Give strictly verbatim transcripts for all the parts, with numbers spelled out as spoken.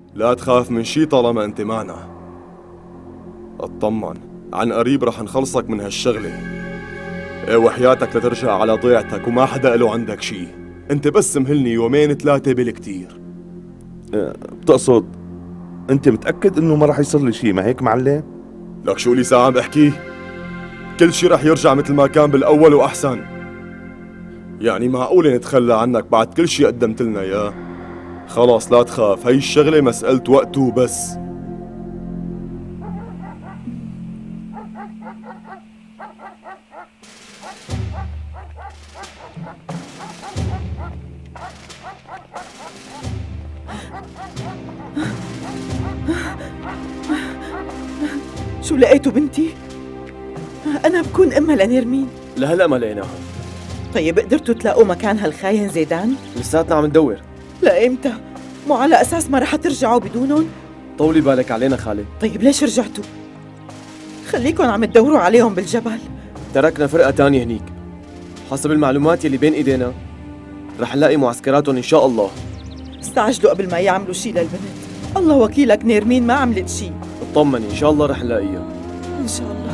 لا تخاف من شي طالما انت معنا. اطمن، عن قريب رح نخلصك من هالشغلة. ايه وحياتك لترجع على ضيعتك وما حدا له عندك شي. انت بس مهلني يومين ثلاثة بالكتير. أه بتقصد انت متأكد انه ما رح يصير لي شي، ما هيك معلم؟ لك شو لي ساعة عم بحكي؟ كل شي رح يرجع مثل ما كان بالاول واحسن. يعني معقولة نتخلى عنك بعد كل شي قدمت لنا اياه؟ خلاص لا تخاف، هي الشغلة مسألة وقت وبس. شو لقيتوا بنتي؟ أنا بكون أمها لنرمين. لهلا ما لقيناها. طيب قدرتوا تلاقوا مكان هالخاين زيدان؟ لساتنا عم ندور. لإمتى؟ مو على أساس ما رح ترجعوا بدونهم؟ طولي بالك علينا خالي. طيب ليش رجعتوا؟ خليكن عم تدوروا عليهم بالجبل. تركنا فرقة تانية هنيك. حسب المعلومات يلي بين ايدينا رح نلاقي معسكراتهم ان شاء الله. استعجلوا قبل ما يعملوا شي للبنت. الله وكيلك نيرمين ما عملت شي. اطمني ان شاء الله رح نلاقيها. ان شاء الله.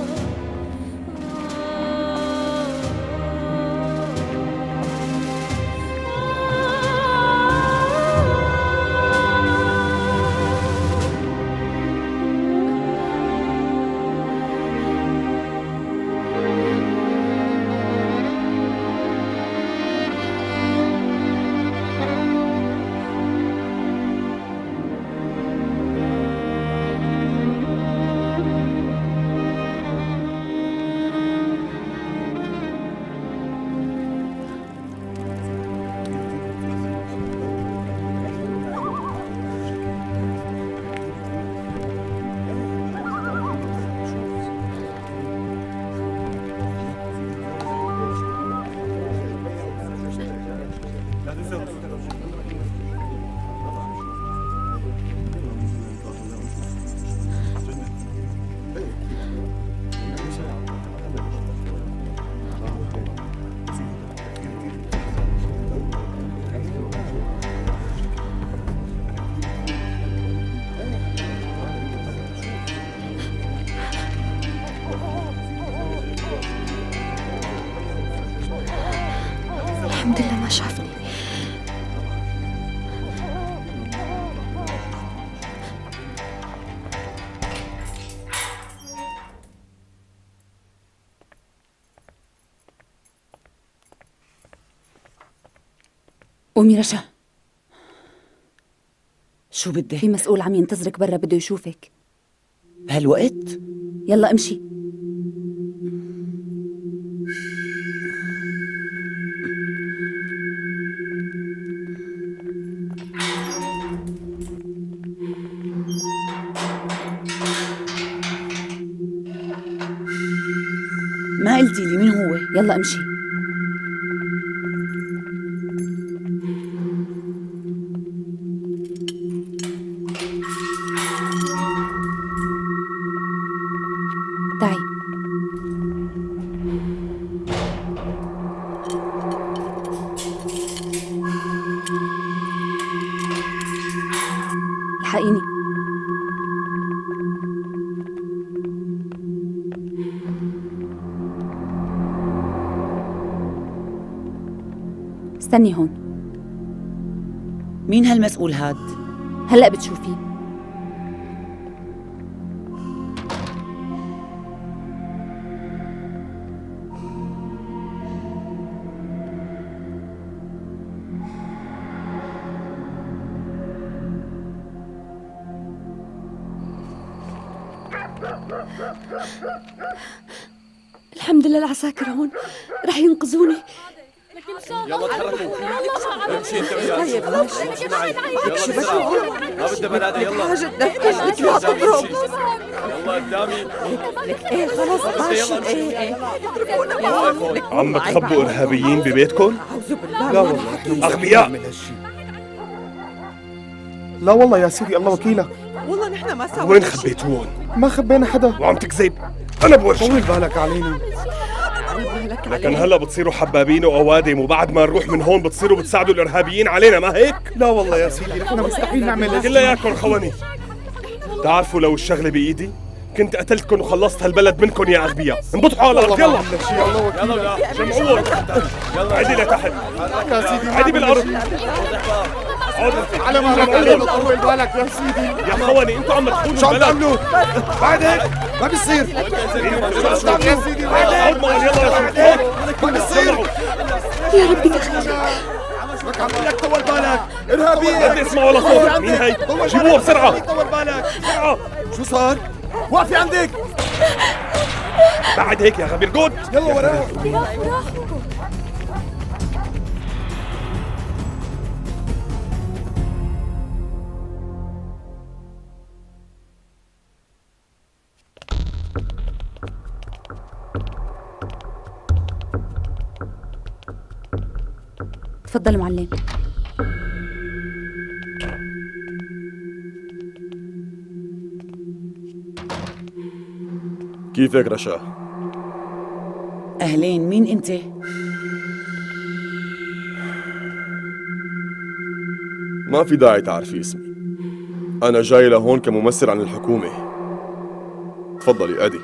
الحمد لله ما شافني. قومي رشا. شو بدك؟ في مسؤول عم ينتظرك برا بده يشوفك. بهالوقت؟ يلا امشي. ما قلتي لي مين هو؟ يلا امشي. تعي. الحقيني. استني هون. مين هالمسؤول هاد؟ هلأ بتشوفيه. الحمد لله العساكر هون رح ينقذوني. يلا تحركوا. امشي انت وياي. طيب امشي معي. يلا بسرعة. ما بدها بنادى. يلا. حاجة تنفذ لا تضرب. يلا قدامي. ايه خلص ماشي. ايه ايه عم تخبوا ارهابيين ببيتكم؟ أعوذ بالله. لا والله احنا اغبياء. لا والله يا سيدي الله وكيلك. والله نحن ما سوينا. وين خبيتوهم؟ ما خبينا حدا وعم تكذب. انا بورجيك. طول بالك علينا. طول بالك لكن هلا بتصيروا حبابين واوادم، وبعد ما نروح من هون بتصيروا بتساعدوا الارهابيين علينا، ما هيك؟ لا والله يا سيدي، نحن مستحيل نعمل هيك. كلياتكم خواني، تعرفوا لو الشغله بايدي كنت قتلتكم وخلصت هالبلد منكم يا اغبياء. انبطحوا على الارض، يلا يلا جمعوهم، عدي لتحت يا سيدي، عدي بالارض، على ما رح طول بالك يا سيدي. يا خواني انتوا عم تخونوا شو عم البلد. تعملوا؟ بعد هيك ما بيصير. شو عم يا سيدي؟ بعد هيك ما بيصير. يا ربي دخل. لك عم لك طول بالك، ارهابيين. ما بدي اسمع ولا صوت. مين هي؟ جيبوها بسرعه طول بالك بسرعه. شو صار؟ وقفي عندك. بعد هيك يا غبي ارقد. يلا وراه. تفضل معلم. كيفك رشا؟ أهلين، مين أنت؟ ما في داعي تعرفي اسمي. أنا جاي لهون كممثل عن الحكومة. تفضلي أدي.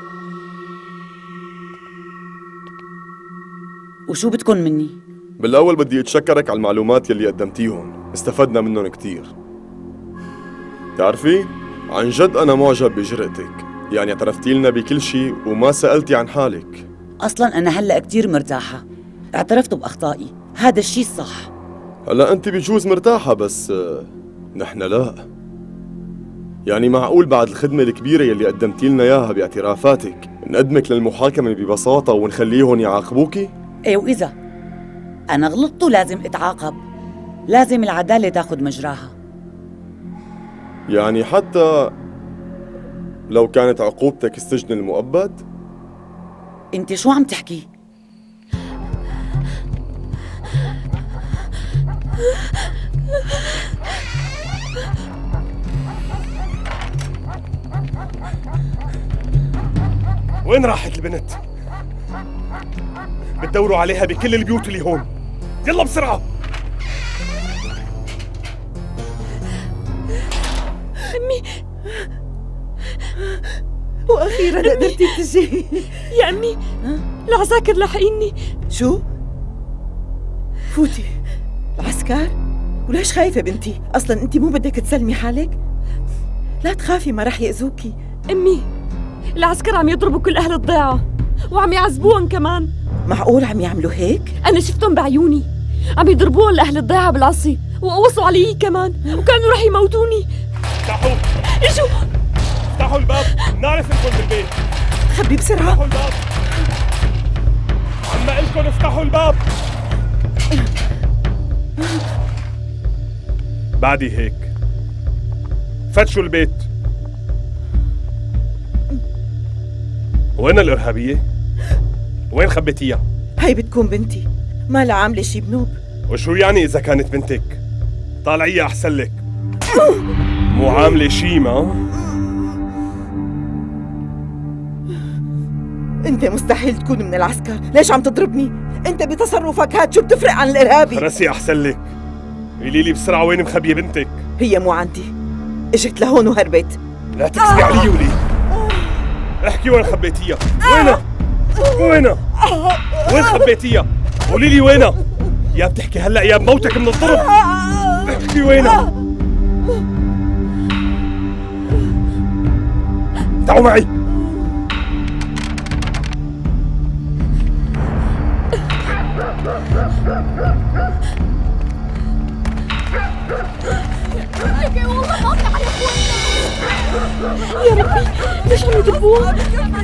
وشو بدكن مني؟ بالأول بدي أتشكرك على المعلومات يلي قدمتيهم، استفدنا منهم كتير. تعرفي؟ عن جد أنا معجب بجرأتك، يعني اعترفتي لنا بكل شيء وما سألتي عن حالك. أصلاً أنا هلأ كتير مرتاحة، اعترفت بأخطائي، هذا الشيء الصح. هلا أنت بجوز مرتاحة بس آه، نحن لا. يعني معقول بعد الخدمة الكبيرة يلي قدمتي لنا إياها باعترافاتك نقدمك للمحاكمة ببساطة ونخليهم يعاقبوكي؟ إيه، وإذا أنا غلطت ولازم أتعاقب، لازم العدالة تاخد مجراها. يعني حتى لو كانت عقوبتك السجن المؤبد؟ أنت شو عم تحكي؟ وين راحت البنت؟ بتدوروا عليها بكل البيوت اللي هون، يلا بسرعة. أمي، وأخيراً قدرتي تجي. يا أمي العساكر لاحقيني. شو؟ فوتي العسكر؟ وليش خايفة بنتي؟ أصلاً أنت مو بدك تسلمي حالك؟ لا تخافي، ما رح يأذوكي. أمي العسكر عم يضربوا كل أهل الضيعة وعم يعذبوهم كمان. معقول عم يعملوا هيك؟ أنا شفتهم بعيوني عم يضربوهم لأهل الضيعة بالعصي وقوصوا علي كمان وكانوا رح يموتوني. افتحوا اجوا افتحوا الباب، نعرف انكم بالبيت. خبي بسرعة. افتحوا الباب، عم قلكم افتحوا الباب. بعدي هيك فتشوا البيت. وين الإرهابية؟ وين خبيتيها؟ هي بتكون بنتي، ما لها عاملة شي بنوب. وشو يعني إذا كانت بنتك؟ طالعيها أحسن لك. مو عاملة شي ما؟ أنت مستحيل تكون من العسكر، ليش عم تضربني؟ أنت بتصرفك هاد شو بتفرق عن الإرهابي؟ راسي أحسن لك، قولي لي بسرعة وين مخبية بنتك؟ هي مو عندي، اجت لهون وهربت. لا تكذبي علي ولي، احكي وين خبيتيها؟ وينها؟ وينها؟ وين خبيتيها؟ قولي لي وينها؟ يا بتحكي هلا يا بموتك من الضرب. احكي وينها؟ تعوا معي. يا ربي ليش عم يضربوها؟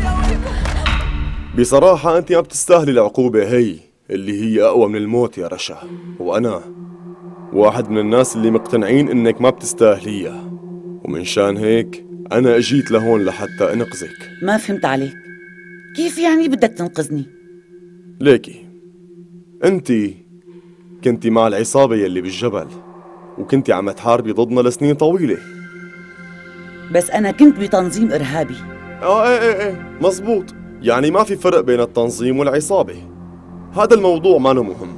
بصراحة أنت ما بتستاهلي العقوبة هي اللي هي أقوى من الموت يا رشا، وأنا واحد من الناس اللي مقتنعين إنك ما بتستاهليها، ومن شان هيك أنا أجيت لهون لحتى أنقذك. ما فهمت عليك، كيف يعني بدك تنقذني؟ ليكي أنت كنتي مع العصابة يلي بالجبل وكنتي عم تحاربي ضدنا لسنين طويلة. بس أنا كنت بتنظيم إرهابي. آه إيه إيه إيه مزبوط، يعني ما في فرق بين التنظيم والعصابة. هذا الموضوع ما له مهم.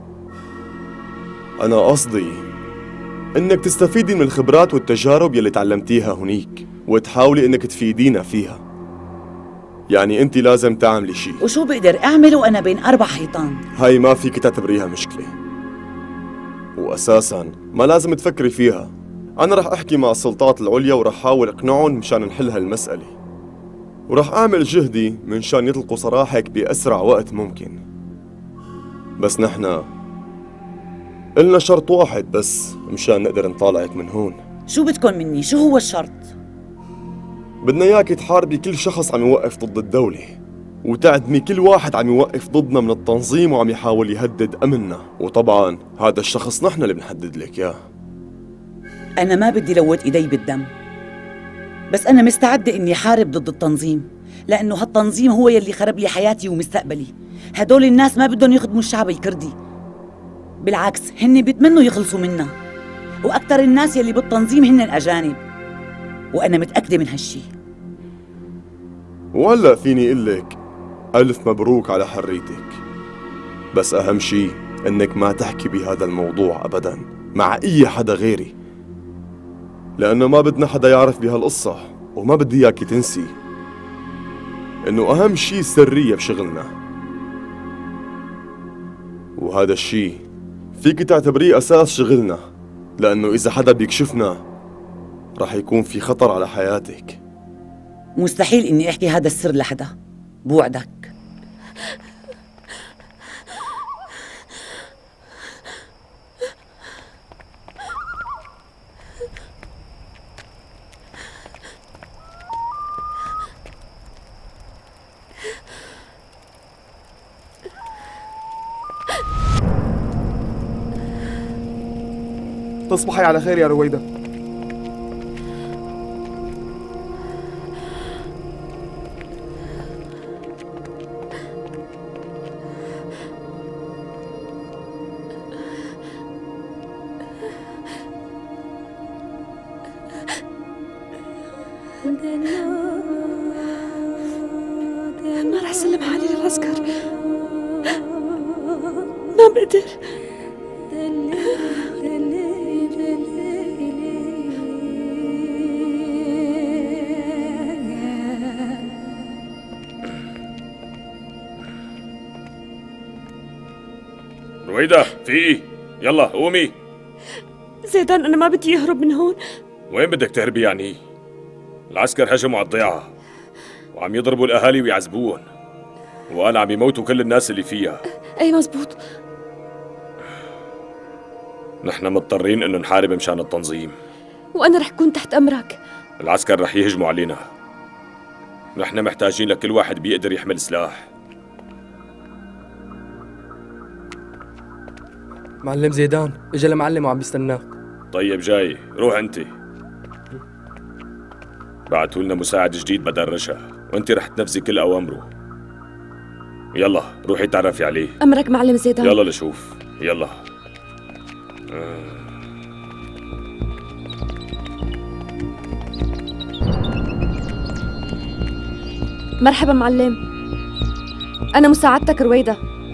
أنا قصدي إنك تستفيدي من الخبرات والتجارب يلي تعلمتيها هنيك وتحاولي إنك تفيدينا فيها. يعني أنت لازم تعملي شيء. وشو بقدر أعمل وأنا بين أربع حيطان؟ هاي ما فيك تعتبريها مشكلة، وأساساً ما لازم تفكري فيها. أنا رح أحكي مع السلطات العليا ورح أحاول أقنعهم مشان نحل هالمسألة، ورح أعمل جهدي منشان يطلقوا سراحك بأسرع وقت ممكن. بس نحنا إلنا شرط واحد بس مشان نقدر نطالعك من هون. شو بدكن مني؟ شو هو الشرط؟ بدنا إياك تحاربي كل شخص عم يوقف ضد الدولة، وتعدمي كل واحد عم يوقف ضدنا من التنظيم وعم يحاول يهدد أمننا، وطبعاً هذا الشخص نحن اللي بنحدد لك إياه. أنا ما بدي لوت إيدي بالدم، بس أنا مستعدة إني حارب ضد التنظيم، لأنه هالتنظيم هو يلي خرب لي حياتي ومستقبلي. هدول الناس ما بدهم يخدموا الشعب الكردي، بالعكس هن بيتمنوا يخلصوا منا، وأكثر الناس يلي بالتنظيم هن الأجانب، وأنا متأكدة من هالشي. وهلأ فيني أقول لك ألف مبروك على حريتك، بس أهم شي إنك ما تحكي بهذا الموضوع أبداً مع أي حدا غيري، لأنه ما بدنا حدا يعرف بهالقصة، وما بدي إياكي تنسي إنه أهم شي السرية بشغلنا، وهذا الشي فيك تعتبريه أساس شغلنا، لأنه إذا حدا بيكشفنا رح يكون في خطر على حياتك. مستحيل إني أحكي هذا السر لحدا، بوعدك. تصبحي على خير يا رويدة. ما رح سلم حالي للعسكر، ما بقدر. رويدة في ايه؟ يلا قومي. زيدان أنا ما بدي أهرب من هون. وين بدك تهربي يعني؟ العسكر هجموا على الضيعة وعم يضربوا الأهالي ويعذبوهم، وقال عم يموتوا كل الناس اللي فيها. أي مزبوط. نحن مضطرين إنه نحارب مشان التنظيم، وأنا رح كون تحت أمرك. العسكر رح يهجموا علينا، نحن محتاجين لكل واحد بيقدر يحمل سلاح. معلم زيدان اجا المعلم وعم بيستناك. طيب جاي، روح انت. بعتوا لنا مساعد جديد بدل رشا، وانت رح تنفذي كل اوامره. يلا روحي تعرفي عليه. امرك معلم زيدان. يلا لشوف، يلا. آه. مرحبا معلم، انا مساعدتك رويدة.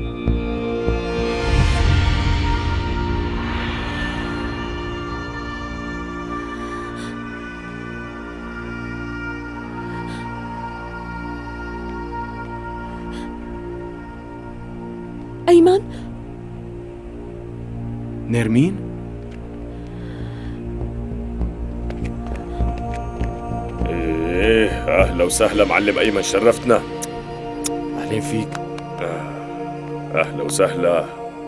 أيمن؟ نرمين؟ ايه اهلا وسهلا معلم ايمن، شرفتنا. اهلين فيك. اهلا وسهلا.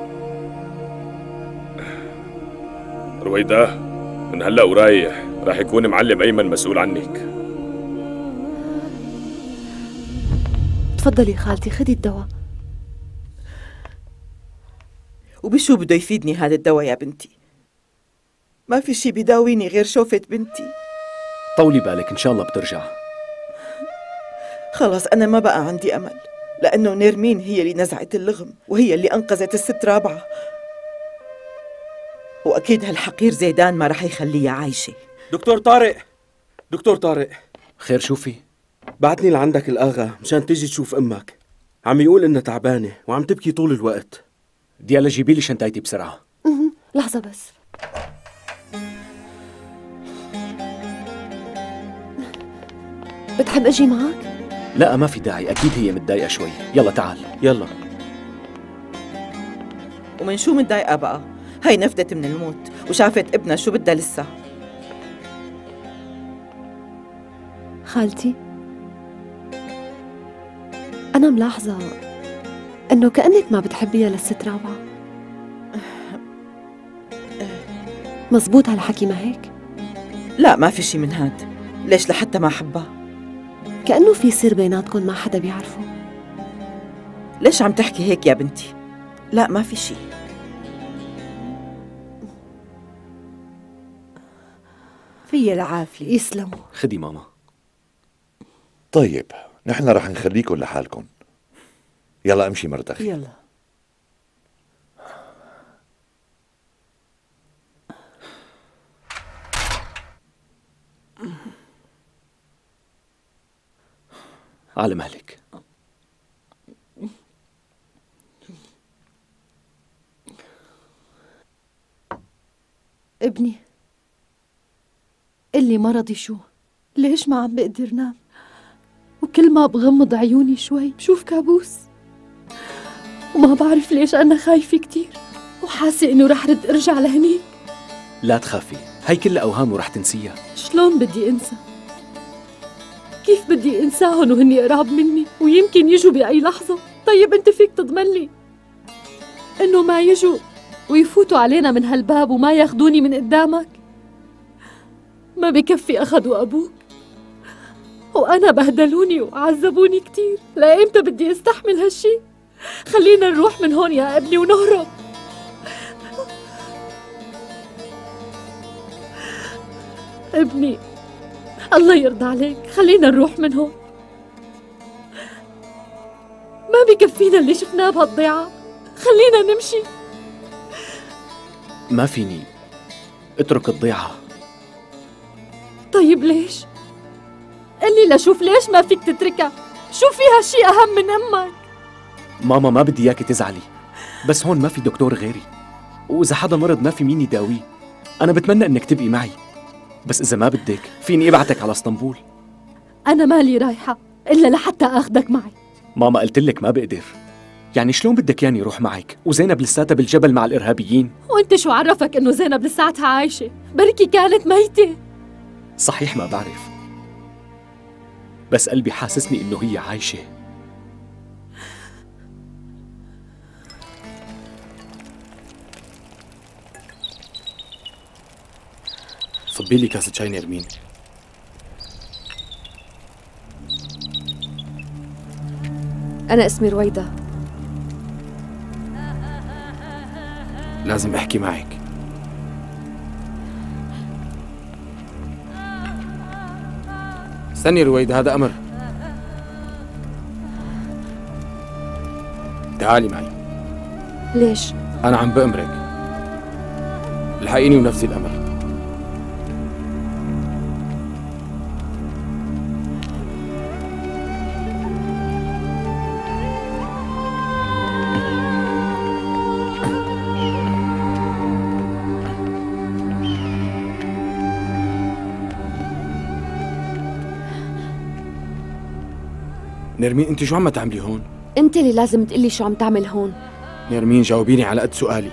رويدة من هلا ورايح راح يكون معلم ايمن مسؤول عنك. تفضلي خالتي، خدي الدواء. وبشو بده يفيدني هذا الدواء يا بنتي؟ ما في شي بيداويني غير شوفة بنتي. طولي بالك، إن شاء الله بترجع. خلص أنا ما بقى عندي أمل، لأنه نرمين هي اللي نزعت اللغم، وهي اللي أنقذت الست رابعة، وأكيد هالحقير زيدان ما رح يخليها عايشة. دكتور طارق، دكتور طارق. خير شو في؟ بعتني لعندك الآغا مشان تيجي تشوف أمك، عم يقول انها تعبانة وعم تبكي طول الوقت. ديالا جيبي لي شنطتي بسرعة. لحظة بس. بتحب اجي معك؟ لا ما في داعي، اكيد هي متضايقة شوي. يلا تعال. يلا. ومن شو متضايقة بقى؟ هاي نفدت من الموت وشافت ابنها، شو بدها لسه؟ خالتي، أنا ملاحظة إنه كأنك ما بتحبيها للست رابعة. مزبوط على حكي ما هيك؟ لا ما في شي من هاد. ليش لحتى ما أحبها؟ كأنه في سر بيناتكم ما حدا بيعرفه. ليش عم تحكي هيك يا بنتي؟ لا ما في شي. في العافية. يسلموا. خدي ماما. طيب نحن رح نخليكم لحالكم. يلا امشي مرتخي. يلا. على مهلك. ابني، اللي مرضي شو؟ ليش ما عم بقدر نام؟ وكل ما بغمض عيوني شوي بشوف كابوس، وما بعرف ليش أنا خايفة كتير وحاسة إنه رح رد أرجع لهنيك. لا تخافي، هي كلها أوهام ورح تنسيها. شلون بدي أنسى؟ كيف بدي أنساهم وهني قراب مني ويمكن يجوا بأي لحظة؟ طيب أنت فيك تضمن لي إنه ما يجوا ويفوتوا علينا من هالباب وما ياخدوني من قدامك؟ ما بكفي أخذوا أبوك وأنا بهدلوني وعذبوني كتير، لإمتى بدي أستحمل هالشي؟ خلينا نروح من هون يا ابني ونهرب. ابني الله يرضى عليك، خلينا نروح من هون. ما بكفينا اللي شفناه بهالضيعة، خلينا نمشي. ما فيني اترك الضيعة. طيب ليش؟ قلي لشوف ليش ما فيك تتركها؟ شو فيها شيء أهم من أمك؟ ماما ما بدي إياكي تزعلي، بس هون ما في دكتور غيري، وإذا حدا مرض ما في مين يداويه. أنا بتمنى إنك تبقي معي، بس إذا ما بدك فيني ابعتك على اسطنبول. أنا مالي رايحة إلا لحتى أخدك معي. ماما قلت لك ما بقدر. يعني شلون بدك ياني روح معك وزينب لساتها بالجبل مع الإرهابيين؟ وأنت شو عرفك إنه زينب لساتها عايشة؟ بركي كانت ميتة. صحيح ما بعرف، بس قلبي حاسسني إنه هي عايشة. صبي لي كاسة شاي نرمين. أنا اسمي رويدة. لازم أحكي معك. استني رويدة، هذا أمر. تعالي معي. ليش؟ أنا عم بأمرك، الحقيني ونفسي الأمر. نرمين انت شو عم تعملي هون؟ انت اللي لازم تقلي شو عم تعمل هون. نرمين جاوبيني على قد سؤالي.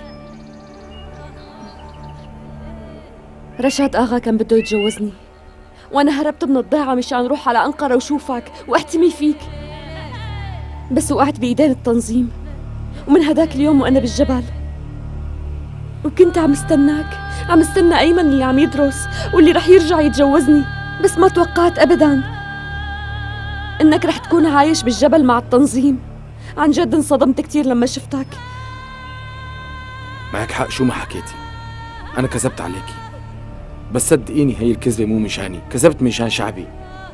رشاد اغا كان بده يتجوزني، وانا هربت من الضيعة مشان روح على انقرة وشوفك واحتمي فيك، بس وقعت بايدين التنظيم، ومن هداك اليوم وانا بالجبل، وكنت عم استناك، عم استنى ايمن اللي عم يدرس واللي رح يرجع يتجوزني، بس ما توقعت ابدا انك رح تكون عايش بالجبل مع التنظيم. عن جد انصدمت كتير لما شفتك. معك حق، شو ما حكيتي انا كذبت عليكي، بس صدقيني هي الكذبة مو مشاني، كذبت مشان شعبي.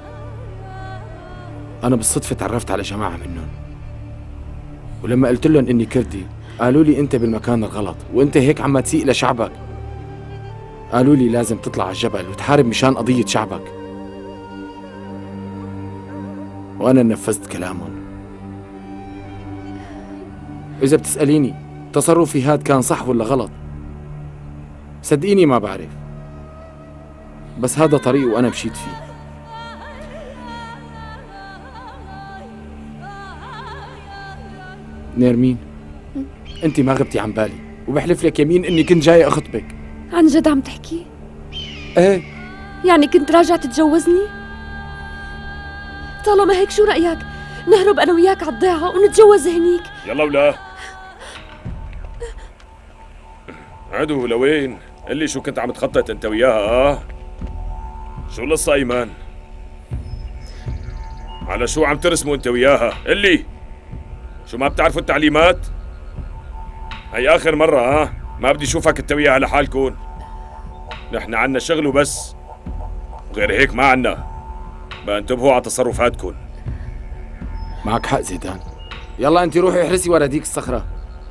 انا بالصدفة تعرفت على جماعة منهم، ولما قلت لهم اني كردي قالوا لي انت بالمكان الغلط، وانت هيك عم تسيء لشعبك. قالوا لي لازم تطلع على الجبل وتحارب مشان قضية شعبك، وأنا نفذت كلامهم. إذا بتسأليني تصرفي هاد كان صح ولا غلط، صدقيني ما بعرف، بس هذا طريقي وأنا مشيت فيه. نيرمين، أنت ما غبتي عن بالي، وبحلف لك يمين إني كنت جاي أخطبك. عن جد عم تحكي؟ إيه. يعني كنت راجع تتجوزني؟ طالما هيك شو رأيك؟ نهرب أنا وياك على الضيعة ونتجوز هنيك. يلا ولا عدو لوين؟ قلي شو كنت عم تخطط انت وياها؟ اه شو القصة ايمان؟ على شو عم ترسموا انت وياها؟ قلي شو ما بتعرفوا التعليمات؟ هي اخر مرة ها؟ آه؟ ما بدي اشوفك انت وياها لحالكن. نحن عنا شغل وبس، غير هيك ما عنا. بقى انتبهوا على تصرفاتكن. معك حق زيدان. يلا انت روحي احرسي ورا ديك الصخرة.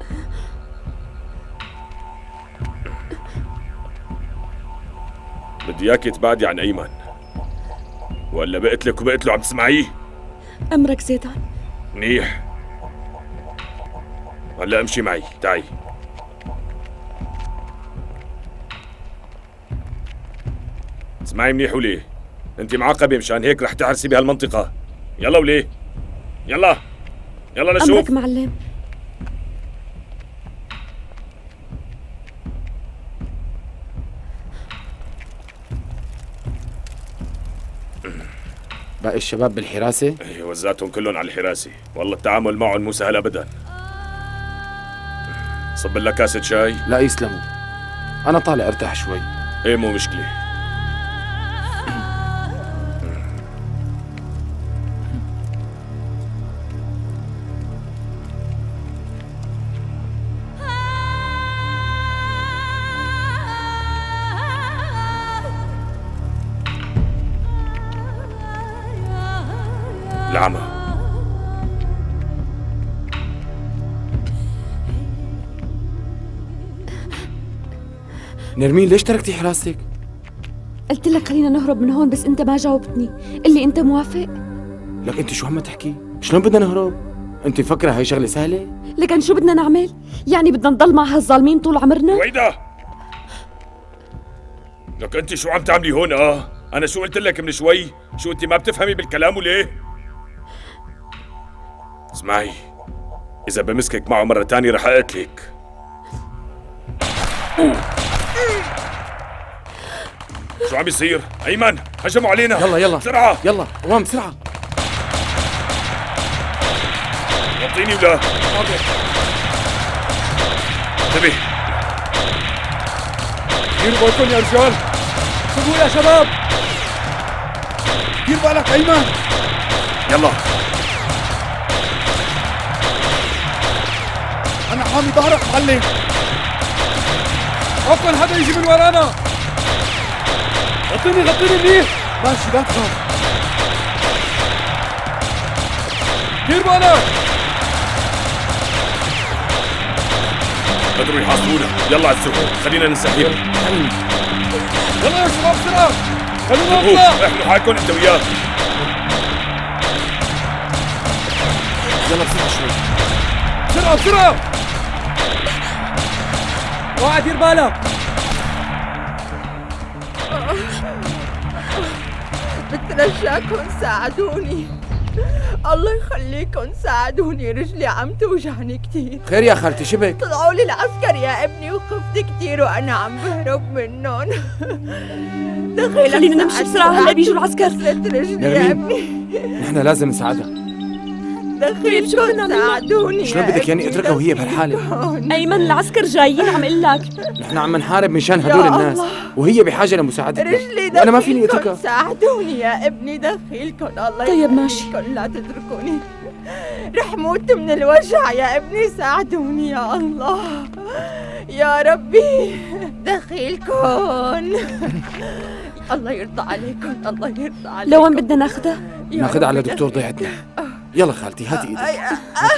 بدي اياكي تبعدي عن ايمن، ولا بقتلك وبقتله عم تسمعيه؟ امرك زيدان. منيح، هلا امشي معي، تعي. اسمعي منيح وليه، انت معاقبة مشان هيك رح تحرسي بهالمنطقة. يلا وليه، يلا يلا لشوف. امرك معلم. باقي الشباب بالحراسة؟ ايه وزعتهم كلهم على الحراسة، والله التعامل معهم مو سهل ابدا. صب لك كاسة شاي؟ لا يسلموا، انا طالع ارتاح شوي. ايه مو مشكلة. العمى. نرمين ليش تركتي حراستك؟ قلت لك خلينا نهرب من هون بس انت ما جاوبتني. قلي انت موافق؟ لك انت شو عم تحكي؟ شلون بدنا نهرب؟ انت مفكرة هاي شغلة سهلة؟ لكن شو بدنا نعمل؟ يعني بدنا نضل مع هالظالمين طول عمرنا؟ ويدا لك انت شو عم تعملي هون؟ اه انا شو قلت لك من شوي؟ شو انت ما بتفهمي بالكلام وليه؟ اسمعي، إذا بمسكك معه مرة تانية رح أقتلك. شو عم يصير؟ أيمن هجموا علينا. يلا يلا بسرعة يلا قوام بسرعة. غطيني ولا؟ انتبه. ديروا بالكم يا رجال. سيبوا يا شباب. دير بالك أيمن. يلا. أنا حامي ظهرك معلم. عفوا حدا يجي من ورانا. غطيني غطيني منيح. ماشي لا تخاف. دير بالك. قدروا يحاصرونا. يلا عزوا خلينا ننسحب. يلا يا شباب بسرعة. خلونا نطلع. احملوا حالكم انت وياه. يلا بسرعة شوي. بسرعة بسرعة. واعي دير بالك. بترجاكم ساعدوني، الله يخليكم ساعدوني، رجلي عم توجعني كتير. خير يا خالتي شبك؟ طلعوا لي العسكر يا ابني وخفت كتير وانا عم بهرب منهم. دخيلك خلينا نمشي بسرعة هلا بيجوا العسكر. كسرت رجلي يا ابني. نحن لازم نساعدها. دخيلكم ساعدوني. شلون بدك يعني اتركها وهي بهالحالة؟ أيمن العسكر جايين عم اقول لك. نحن عم نحارب مشان هدول الناس وهي بحاجة لمساعدتنا. رجلي وأنا ما فيني اتركها. ساعدوني يا ابني دخيلكم الله طيب ماشي. لا تتركوني، رح موت من الوجع يا ابني، ساعدوني يا الله يا ربي دخيلكم. الله يرضى عليكم، الله يرضى عليكم. لوين بدنا ناخذها؟ ناخذها على دكتور ضيعتنا. يلا خالتي هاتي ايدك.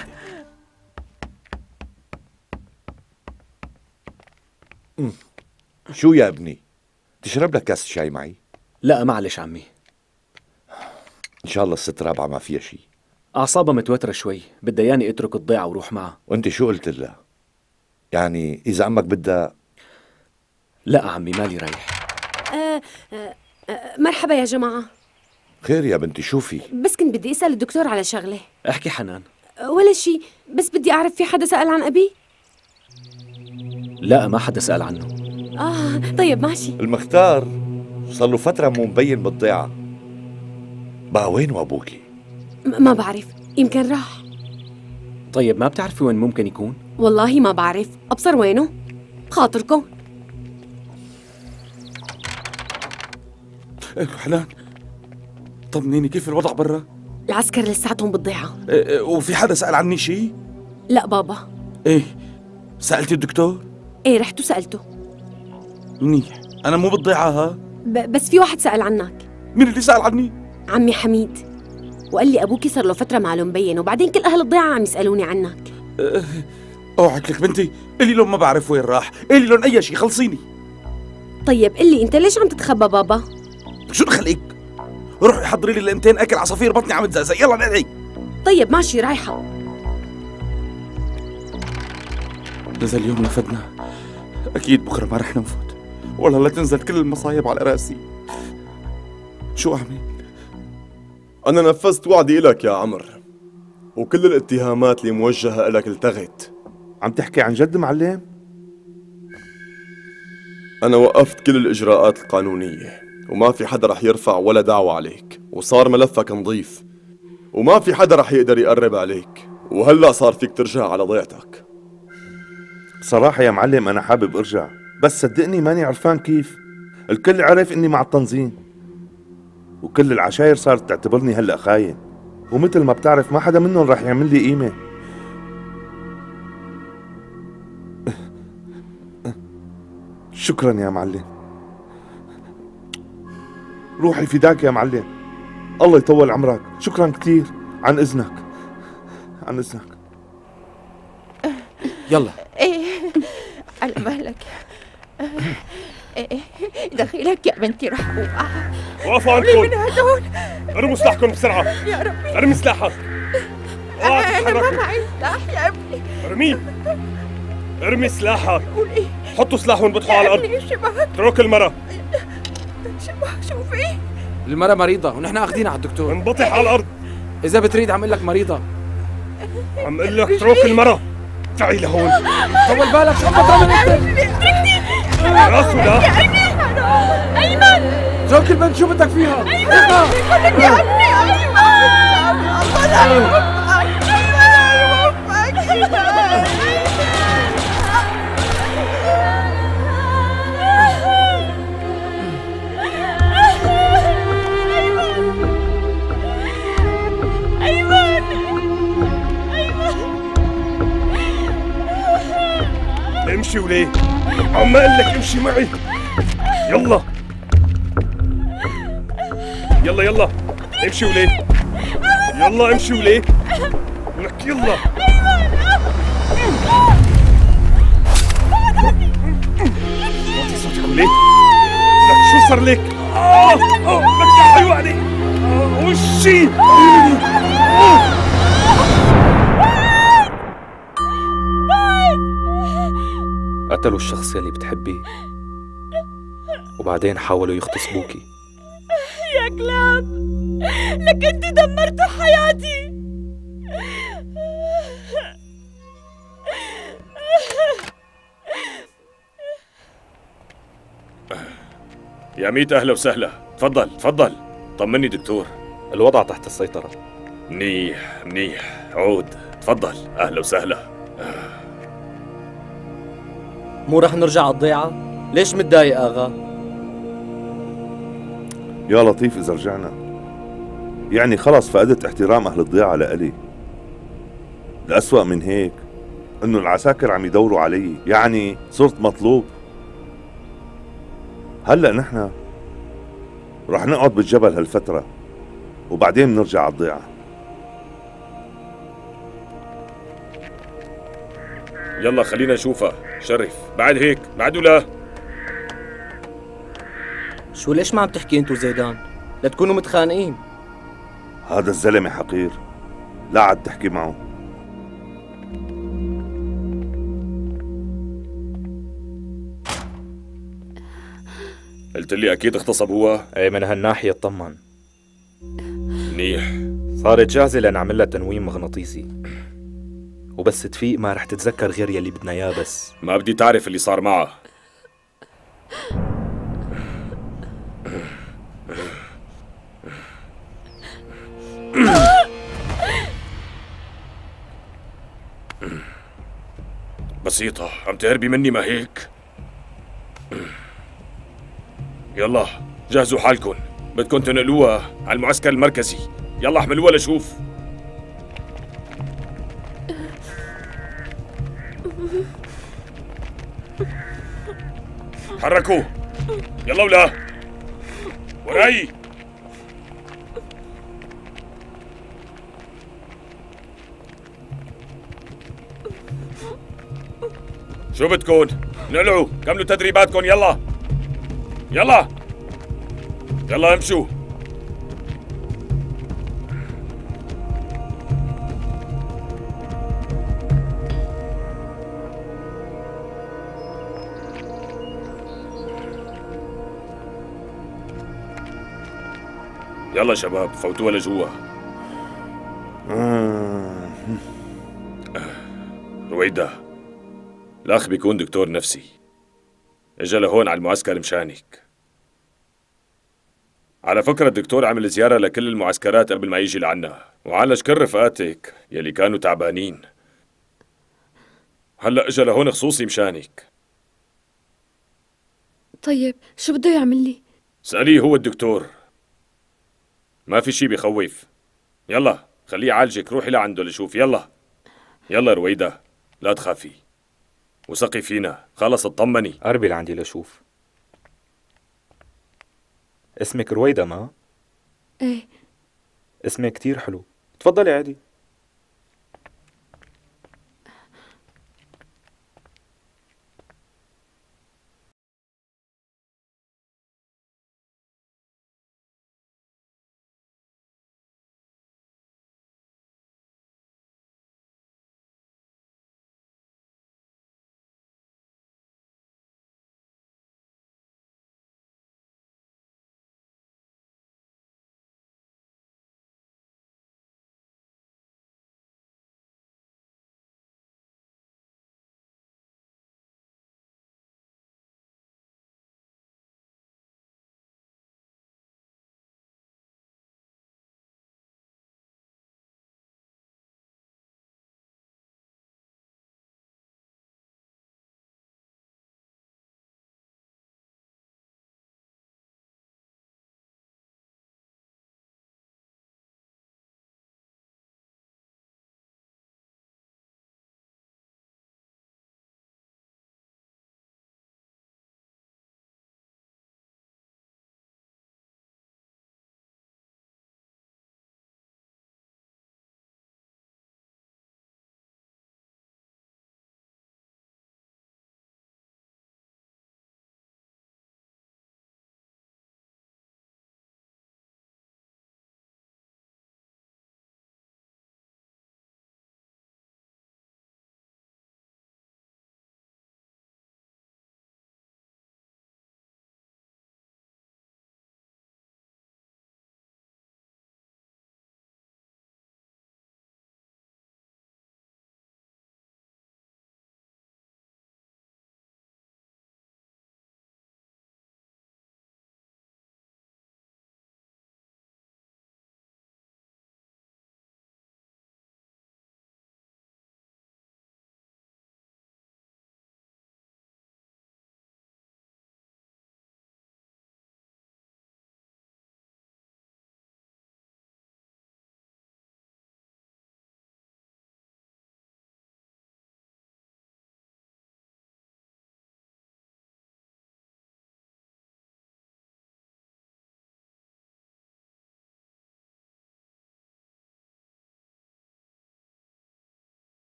شو يا ابني؟ تشرب لك كاس شاي معي؟ لا معلش عمي. ان شاء الله الست رابعة ما فيها شيء. أعصابها متوترة شوي، بدها ياني اترك الضيعة وروح معها. وانت شو قلت لها؟ يعني إذا عمك بدها؟ لا عمي مالي رايح. أه أه أه مرحبا يا جماعة. خير يا بنتي شو في؟ بس كنت بدي أسأل الدكتور على شغلة. احكي حنان. ولا شي، بس بدي أعرف في حدا سأل عن أبي؟ لا ما حدا سأل عنه. آه طيب ماشي. المختار صار له فترة مو مبين بالضيعة، بقى وين أبوكي؟ ما بعرف، يمكن راح. طيب ما بتعرفي وين ممكن يكون؟ والله ما بعرف، أبصر وينه؟ بخاطركم. حنان طمنيني كيف الوضع برا؟ العسكر لساتهم بالضيعة. إيه وفي حدا سأل عني شيء؟ لا بابا. ايه سألتي الدكتور؟ ايه رحت وسألته. منيح، أنا مو بالضيعة ها؟ ب- بس في واحد سأل عنك. مين اللي سأل عني؟ عمي حميد، وقال لي أبوكي صار له فترة معه مبين، وبعدين كل أهل الضيعة عم يسألوني عنك. أه اوعك لك بنتي، إلي لون ما بعرف وين راح، إلي لون أي شيء خلصيني. طيب قلي أنت ليش عم تتخبى بابا؟ شو دخلك؟ روحي حضري لي لقمتين أكل، عصافير بطني عم تزقزق، يلا ندعي. طيب ماشي رايحة. إذا اليوم نفدنا أكيد بكرة ما رح ننفد، والله لا تنزل كل المصايب على راسي. شو أعمل؟ أنا نفذت وعدي إلك يا عمر، وكل الاتهامات اللي موجهة إلك التغت. عم تحكي عن جد معلم؟ أنا وقفت كل الإجراءات القانونية، وما في حدا رح يرفع ولا دعوة عليك، وصار ملفك نظيف، وما في حدا رح يقدر يقرب عليك، وهلأ صار فيك ترجع على ضيعتك. صراحة يا معلم أنا حابب أرجع، بس صدقني ماني عرفان كيف. الكل عرف إني مع التنظيم، وكل العشاير صارت تعتبرني هلأ خاين، ومثل ما بتعرف ما حدا منهم رح يعمل لي قيمة. شكرا يا معلم، روحي فداك يا معلم، الله يطول عمرك، شكرا كتير. عن إذنك عن إذنك. يلا. ايه على مهلك. ايه دخيلك يا بنتي رح اوقع. وقفوا قولي عندكم. من هدول. ارموا سلاحكم بسرعة. يا ربي. ارمي سلاحك. اوعى انا ما تتحركوا. معي سلاح يا ابني. ارميه. ارمي سلاحك. قولي. حطوا سلاح وانبطحوا على يا الارض. ابني شبهك. اترك المرة. شبهك شو في؟ المرة مريضة ونحن اخذينها على الدكتور. انبطح على الارض. إذا بتريد عم اقول لك مريضة. عم اقول لك اترك المرة. تعي لهون. طول بالك شو عم بتعمل انت؟ اتركني. راسه لا. يا ابني حرام. ايمن. اترك البنت شو بدك فيها؟ ايمن. خليك يا ابني ايمن. الله لا يوفقك. الله لا يوفقك. امشي وليه؟ عم اقول لك امشي معي. يلا يلا يلا امشي وليه؟ يلا امشي وليه؟ لك يلا. وطي صوتك وليه؟ لك شو صار لك؟ اه اه لك يا حيواني. اه وشي. قتلوا الشخص يلي بتحبيه، وبعدين حاولوا يغتصبوكي. يا كلاب، لك انت دمرتوا حياتي. يا ميت اهلا وسهلا. تفضل تفضل. طمني دكتور. الوضع تحت السيطرة. منيح منيح. عود. تفضل اهلا وسهلا. مو رح نرجع على الضيعة؟ ليش متضايق اغا؟ يا لطيف إذا رجعنا، يعني خلص فقدت احترام أهل الضيعة لإلي. الأسوأ من هيك إنه العساكر عم يدوروا علي، يعني صرت مطلوب. هلأ نحن رح نقعد بالجبل هالفترة، وبعدين بنرجع على الضيعة. يلا خلينا نشوفها. شرف. بعد هيك بعد ولا؟ شو ليش ما عم تحكي انتو زيدان؟ لا تكونوا متخانقين. هذا الزلمة حقير، لا عاد تحكي معه. قلت لي اكيد اغتصب هو؟ ايه من هالناحية اطمن. منيح. صارت جاهزة لنعمل لها تنويم مغناطيسي، وبس تفيق ما رح تتذكر غير يلي بدنا اياه. بس ما بدي تعرف اللي صار معه. بسيطة، عم تهربي مني ما هيك؟ يلا جهزوا حالكم، بدكم تنقلوها على المعسكر المركزي. يلا احملوها لشوف. حركوا يلا ولا وراي. شو بدكن؟ نقلعوا، كملوا تدريباتكم. يلا يلا يلا امشوا. يلا شباب فوتوها لجوا. رويدة، الأخ بيكون دكتور نفسي، اجا لهون على المعسكر مشانك. على فكرة الدكتور عمل زيارة لكل المعسكرات قبل ما يجي لعنا، وعالج كل رفقاتك يلي كانوا تعبانين. هلأ اجا لهون خصوصي مشانك. طيب شو بده يعمل لي؟ اسأليه هو الدكتور، ما في شي بخوف. يلا خليه يعالجك، روحي لعنده لشوف. يلا يلا رويدة، لا تخافي وثقي فينا. خلص اطمني. قربي لعندي لشوف. اسمك رويدة ما؟ ايه. اسمك كتير حلو، تفضلي عادي.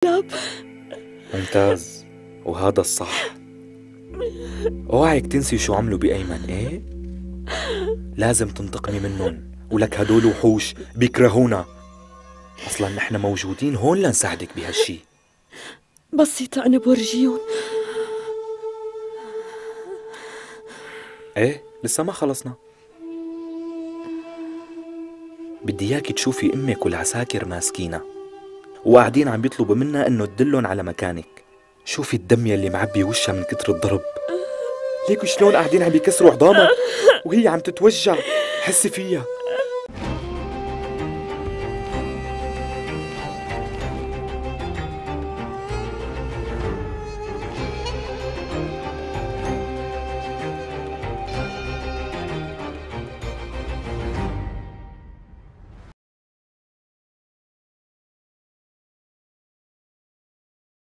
ياب. ممتاز، وهذا الصح. اوعك تنسي شو عملوا بأيمن، ايه؟ لازم تنتقمي منهم، ولك هدول وحوش بيكرهونا. اصلا نحن موجودين هون لنساعدك بهالشي. بسيطة أنا بورجيهم. ايه لسه ما خلصنا. بدي اياكي تشوفي امك والعساكر ماسكينا وقاعدين عم بيطلبوا منا انه تدلن على مكانك. شوفي الدم يلي معبي وشها من كتر الضرب. ليكوا شلون قاعدين عم بيكسروا عظامها وهي عم تتوجع. حسي فيها.